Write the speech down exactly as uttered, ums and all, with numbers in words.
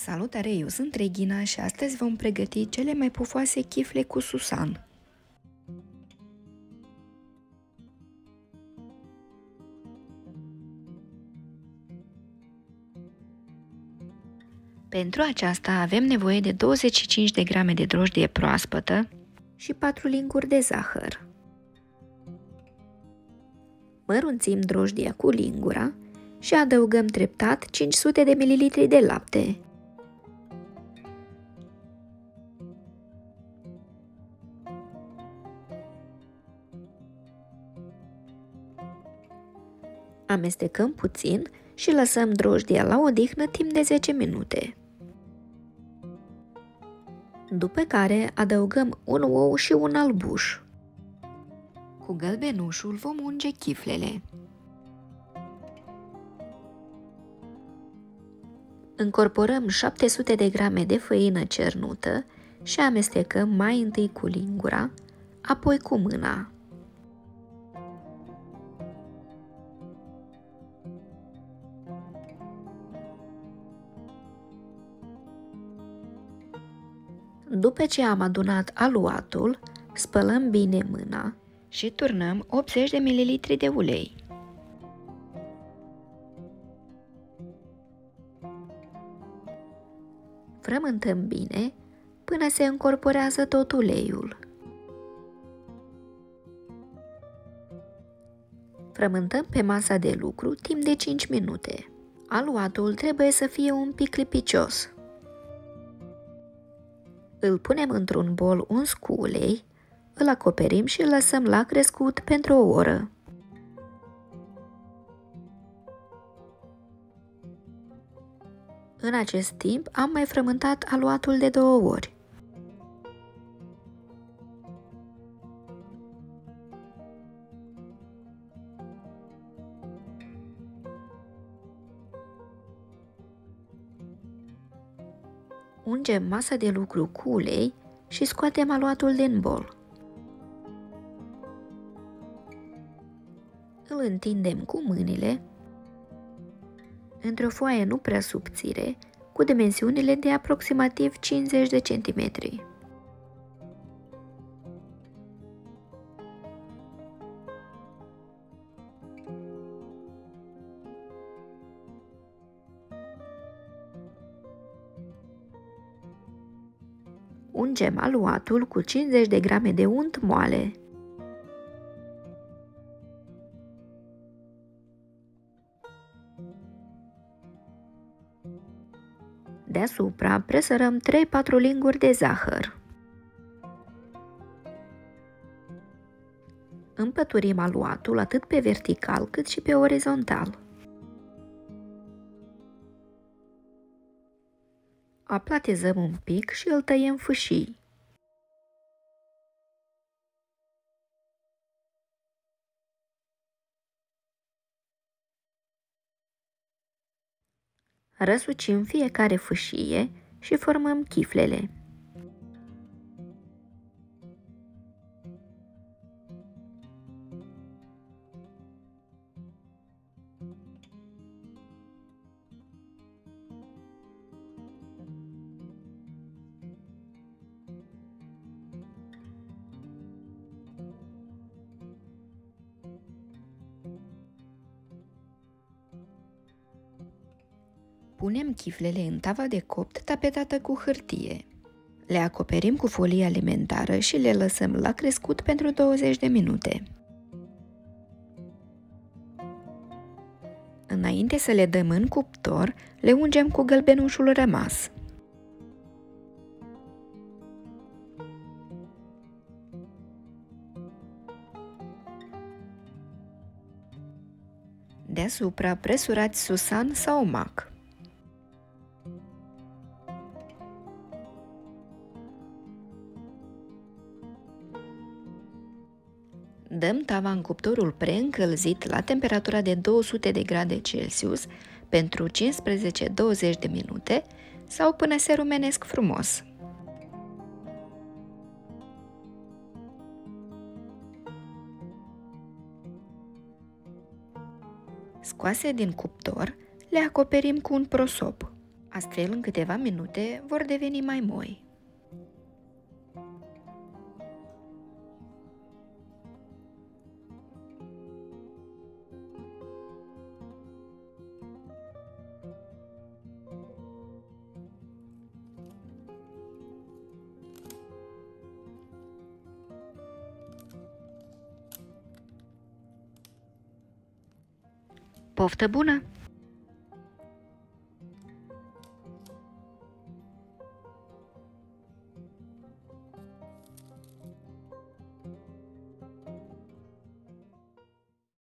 Salutare, eu sunt Regina și astăzi vom pregăti cele mai pufoase chifle cu susan. Pentru aceasta avem nevoie de douăzeci și cinci de grame de drojdie proaspătă și patru linguri de zahăr. Mărunțim drojdia cu lingura și adăugăm treptat cinci sute de mililitri de lapte. Amestecăm puțin și lăsăm drojdia la odihnă timp de zece minute. După care adăugăm un ou și un albuș. Cu gălbenușul vom unge chiflele. Încorporăm șapte sute de grame de făină cernută și amestecăm mai întâi cu lingura, apoi cu mâna. După ce am adunat aluatul, spălăm bine mâna și turnăm optzeci de mililitri de ulei. Frământăm bine până se încorporează tot uleiul. Frământăm pe masa de lucru timp de cinci minute. Aluatul trebuie să fie un pic lipicios. Îl punem într-un bol uns cu ulei, îl acoperim și îl lăsăm la crescut pentru o oră. În acest timp am mai frământat aluatul de două ori. Ungem masa de lucru cu ulei și scoatem aluatul din bol. Îl întindem cu mâinile într-o foaie nu prea subțire, cu dimensiunile de aproximativ cincizeci de centimetri. Ungem aluatul cu cincizeci de grame de unt moale. Deasupra presărăm trei patru linguri de zahăr. Împăturim aluatul atât pe vertical cât și pe orizontal. Aplatizăm un pic și îl tăiem fâșii. Răsucim fiecare fâșie și formăm chiflele. Punem chiflele în tava de copt tapetată cu hârtie. Le acoperim cu folie alimentară și le lăsăm la crescut pentru douăzeci de minute. Înainte să le dăm în cuptor, le ungem cu gălbenușul rămas. Deasupra presurați susan sau mac. Dăm tava în cuptorul preîncălzit la temperatura de două sute de grade Celsius pentru cincisprezece douăzeci de minute sau până se rumenesc frumos. Scoase din cuptor, le acoperim cu un prosop. Astfel, în câteva minute, vor deveni mai moi. Poftă bună!